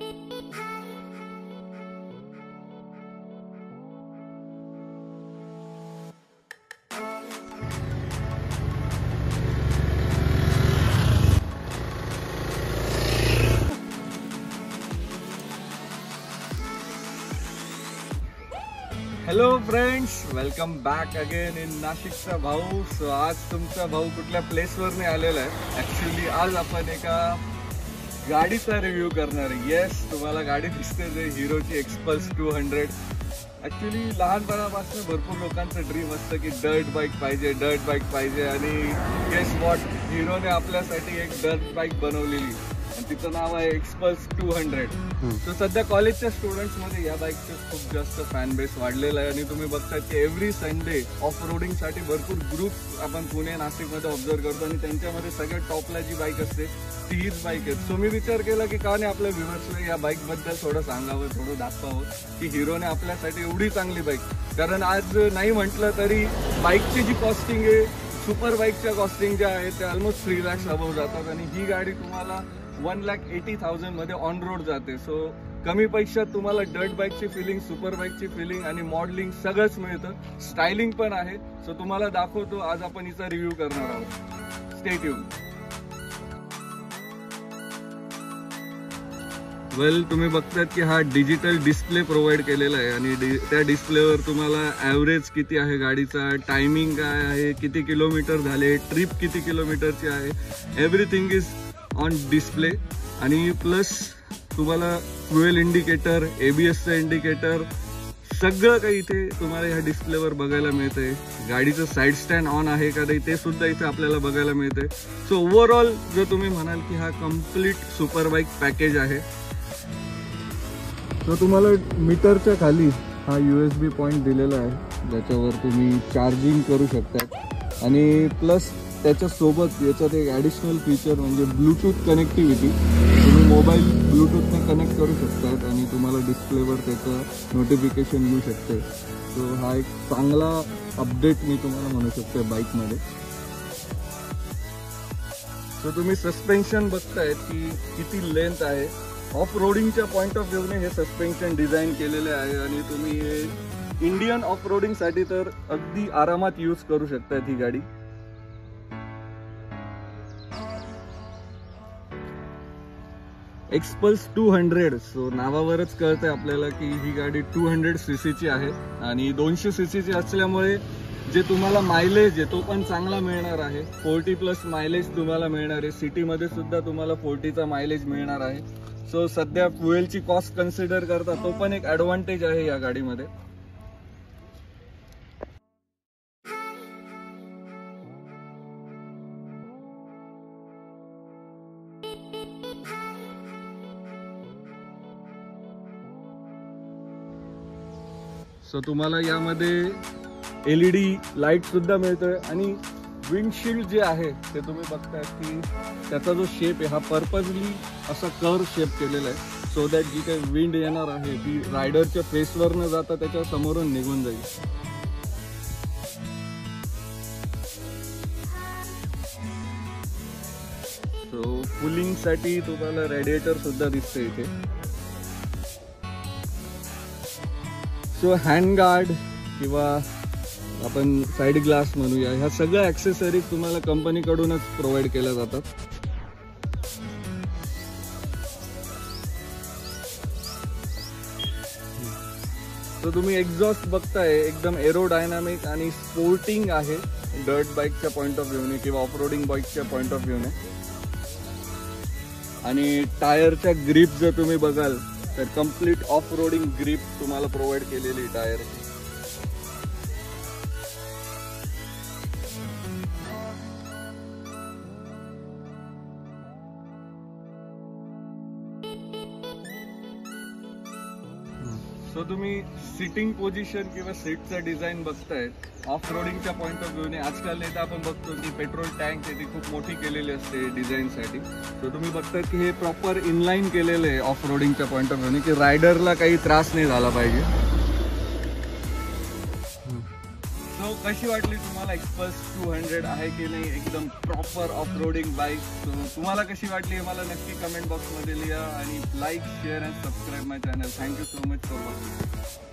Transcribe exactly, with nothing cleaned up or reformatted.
Hello friends, welcome back again in नाशिकचा भाऊ. So आज तुमचा भाऊ कुठल्या प्लेसवरने आलेला आहे. ॲक्च्युली आज आपण एका गाडीचा रिव्ह्यू करणार आहे. येस, तुम्हाला गाडी दिसते जे हिरोची एक्सपल्स टू हंड्रेड. ॲक्च्युली लहानपणापासून भरपूर लोकांचं ड्रीम असतं की डर्ट बाईक पाहिजे, डर्ट बाईक पाहिजे. आणि गेस वॉट, हिरोने आपल्यासाठी एक डर्ट बाईक बनवलेली आणि तिचं नाव आहे एक्सपल्स टू हंड्रेड. सो सध्या कॉलेजच्या स्टुडंट्समध्ये या बाईकचे खूप जास्त फॅन बेस वाढलेला आहे. आणि तुम्ही बघताय की एव्हरी संडे ऑफ रोडिंगसाठी भरपूर ग्रुप आपण पुणे नाशिकमध्ये ऑब्झर्व करतो आणि त्यांच्यामध्ये सगळ्यात टॉपला जी बाईक असते ती हीच बाईक आहे. सो मी विचार केला की का नाही आपल्या व्ह्युअर्सला या बाईकबद्दल थोडं सांगावं, थोडं दाखवावं की हिरोने आपल्यासाठी एवढी चांगली बाईक. कारण आज नाही म्हटलं तरी बाईकची जी कॉस्टिंग आहे, सुपर बाईकच्या कॉस्टिंग ज्या आहेत त्या ऑलमोस्ट थ्री लॅक्स अबव जातात आणि ही गाडी तुम्हाला वन लॅक एटी थाउजंड मध्ये ऑन रोड जाते. सो कमी पैशात तुम्हाला डर्ट बाईकची फिलिंग, सुपर बाईकची फिलिंग आणि मॉडलिंग सगळंच मिळतं. स्टायलिंग पण आहे. सो तुम्हाला दाखवतो, आज आपण हिचा रिव्ह्यू करणार आहोत. Stay tune. वेल, तुम्ही बघतात की हा डिजिटल डिस्प्ले प्रोव्हाइड केलेला आहे आणि डि त्या डिस्प्लेवर तुम्हाला ॲव्हरेज किती आहे गाडीचा, टायमिंग काय आहे, किती किलोमीटर झाले, ट्रिप किती किलोमीटरची आहे, एव्हरीथिंग इज ऑन डिस्प्ले. आणि प्लस तुम्हाला फ्युएल इंडिकेटर, एबीएसचं इंडिकेटर सगळं काही इथे तुम्हाला ह्या डिस्प्लेवर बघायला मिळतंय. गाडीचं साईड स्टँड ऑन आहे का नाही ते सुद्धा इथे आपल्याला बघायला मिळतंय. सो ओव्हरऑल जर तुम्ही म्हणाल की हा कम्प्लीट सुपर बाईक पॅकेज आहे. तर तुम्हाला मीटरच्या खाली हा यू एस बी पॉईंट दिलेला आहे ज्याच्यावर तुम्ही चार्जिंग करू शकता. आणि प्लस त्याच्यासोबत याच्यात एक ॲडिशनल फीचर म्हणजे ब्लूटूथ कनेक्टिव्हिटी. तुम्ही मोबाईल ब्लूटूथने कनेक्ट करू शकतात आणि तुम्हाला डिस्प्लेवर त्याचं नोटिफिकेशन येऊ शकते. सो हा एक चांगला अपडेट मी तुम्हाला म्हणू शकतो बाईकमध्ये. सो तुम्ही सस्पेन्शन बघतायत की किती लेंथ आहे. ऑफ रोडिंगच्या पॉईंट ऑफ व्ह्यूने हे सस्पेन्शन डिझाईन केलेले आहे आणि तुम्ही हे इंडियन ऑफ रोडिंगसाठी तर अगदी आरामात यूज करू शकतात ही गाडी. Xpulse two hundred. सो नावावरच कळतंय आपल्याला की ही गाडी टू हंड्रेड सीसीची आहे आणि दोनशे सीसीची असल्यामुळे जे तुम्हाला मायलेज आहे तो पण चांगला मिळणार आहे. फोर्टी प्लस मायलेज तुम्हाला मिळणार आहे. सिटीमध्ये सुद्धा तुम्हाला फोर्टीचा मायलेज मिळणार आहे. सो सध्या फ्युएलची कॉस्ट कन्सिडर करता तो पण एक ॲडव्हान्टेज आहे या गाडीमध्ये. सो तुम्हाला यामध्ये एलईडी लाईट सुद्धा मिळतोय आणि विंडशील्ड जे आहे ते तुम्ही बघताय की त्याचा जो शेप आहे हा पर्पजली असा कर्व शेप केलेला आहे. सो दॅट जी काही विंड येणार आहे ती रायडरच्या फेसवर न जाता त्याच्या समोरून निघून जाईल. सो कूलिंगसाठी तुम्हाला रेडिएटर सुद्धा दिसते इथे. सो हँड गार्ड किंवा आपण साईड ग्लास म्हणूया, ह्या सगळ्या ॲक्सेसरीज तुम्हाला कंपनीकडूनच प्रोव्हाइड केल्या जातात. सो तुम्ही एक्झॉस्ट बघताय एकदम एरोडायनामिक आणि स्पोर्टिंग आहे डर्ट बाईकच्या पॉईंट ऑफ व्ह्यूने किंवा ऑफ रोडिंग बाईकच्या पॉईंट ऑफ व्ह्यूने. आणि टायरच्या ग्रिप जर तुम्ही बघाल तर कम्प्लीट ऑफ रोडिंग ग्रिप तुम्हाला प्रोव्हाइड केलेली टायर. सो तुम्ही सिटिंग पोझिशन किंवा सीटचं डिझाईन बघताय ऑफ रोडिंगच्या पॉईंट ऑफ व्ह्यूने. आजकाल इथं आपण बघतो की पेट्रोल टँक आहे ती खूप मोठी केलेली असते डिझाईनसाठी. सो तुम्ही बघताय की हे प्रॉपर इनलाईन केलेलं आहे ऑफ रोडिंगच्या पॉईंट ऑफ व्ह्यूने की रायडरला काही त्रास नाही झाला पाहिजे. सो कशी वाटली तुम्हाला एक्सपल्स टू हंड्रेड आहे की नाही, एकदम proper off roading bike. So तुम्हाला कशी वाटली हे मला नक्की कमेंट बॉक्समध्ये लिहा आणि like share and subscribe my channel. Thank you so much for watching.